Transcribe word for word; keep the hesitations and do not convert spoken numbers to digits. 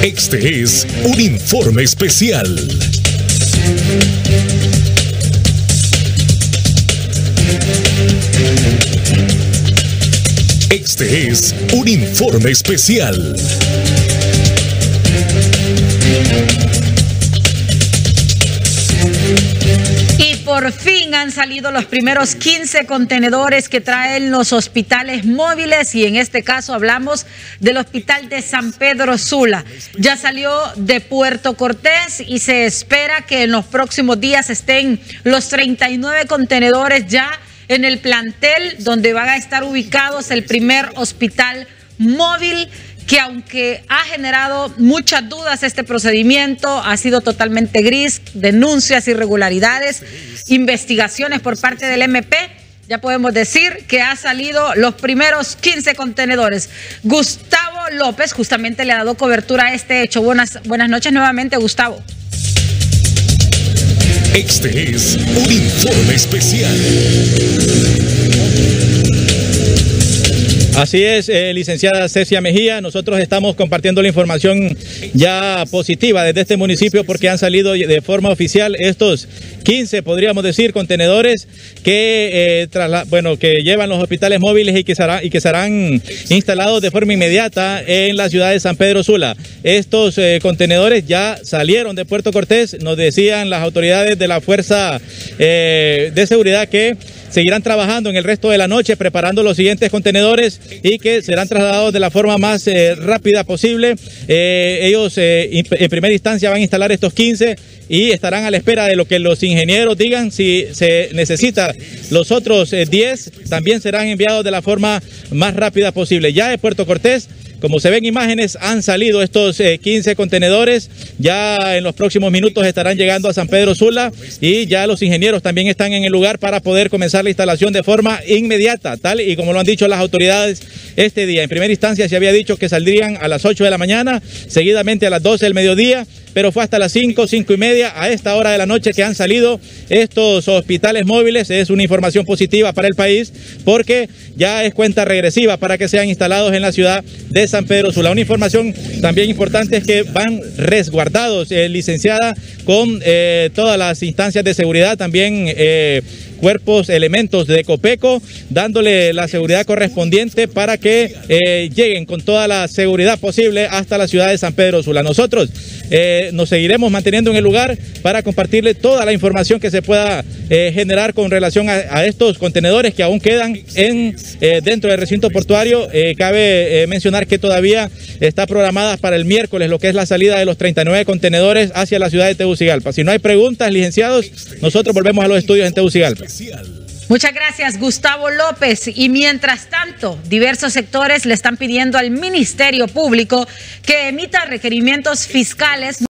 Este es un informe especial. Este es un informe especial. Y por fin han salido los primeros quince contenedores que traen los hospitales móviles, y en este caso hablamos del hospital de San Pedro Sula. Ya salió de Puerto Cortés y se espera que en los próximos días estén los treinta y nueve contenedores ya en el plantel donde van a estar ubicados el primer hospital móvil, que aunque ha generado muchas dudas este procedimiento, ha sido totalmente gris, denuncias, irregularidades, investigaciones por parte del M P, ya podemos decir que ha salido los primeros quince contenedores. Gustavo López justamente le ha dado cobertura a este hecho. Buenas, buenas noches nuevamente, Gustavo. Este es un informe especial. Así es, eh, licenciada Cecia Mejía, nosotros estamos compartiendo la información ya positiva desde este municipio, porque han salido de forma oficial estos quince, podríamos decir, contenedores que, eh, trasla bueno, que llevan los hospitales móviles y que, será, y que serán instalados de forma inmediata en la ciudad de San Pedro Sula. Estos eh, contenedores ya salieron de Puerto Cortés, nos decían las autoridades de la Fuerza eh, de Seguridad que seguirán trabajando en el resto de la noche preparando los siguientes contenedores y que serán trasladados de la forma más eh, rápida posible. Eh, ellos eh, en primera instancia van a instalar estos quince y estarán a la espera de lo que los ingenieros digan. Si se necesita los otros eh, diez, también serán enviados de la forma más rápida posible. Ya de Puerto Cortés, como se ven imágenes, han salido estos eh, quince contenedores. Ya en los próximos minutos estarán llegando a San Pedro Sula y ya los ingenieros también están en el lugar para poder comenzar la instalación de forma inmediata, tal y como lo han dicho las autoridades este día. En primera instancia se había dicho que saldrían a las ocho de la mañana, seguidamente a las doce del mediodía, pero fue hasta las cinco, cinco y media, a esta hora de la noche, que han salido estos hospitales móviles. Es una información positiva para el país, porque ya es cuenta regresiva para que sean instalados en la ciudad de San Pedro Sula. Una información también importante es que van resguardados, eh, licenciada, con eh, todas las instancias de seguridad, también eh, cuerpos, elementos de Copeco, dándole la seguridad correspondiente para que eh, lleguen con toda la seguridad posible hasta la ciudad de San Pedro Sula. Nosotros eh, nos seguiremos manteniendo en el lugar para compartirle toda la información que se pueda eh, generar con relación a, a estos contenedores que aún quedan en eh, dentro del recinto portuario. Eh, cabe eh, mencionar que todavía está programada para el miércoles lo que es la salida de los treinta y nueve contenedores hacia la ciudad de Tegucigalpa. Si no hay preguntas, licenciados, nosotros volvemos a los estudios en Tegucigalpa. Muchas gracias, Gustavo López. Y mientras tanto, diversos sectores le están pidiendo al Ministerio Público que emita requerimientos fiscales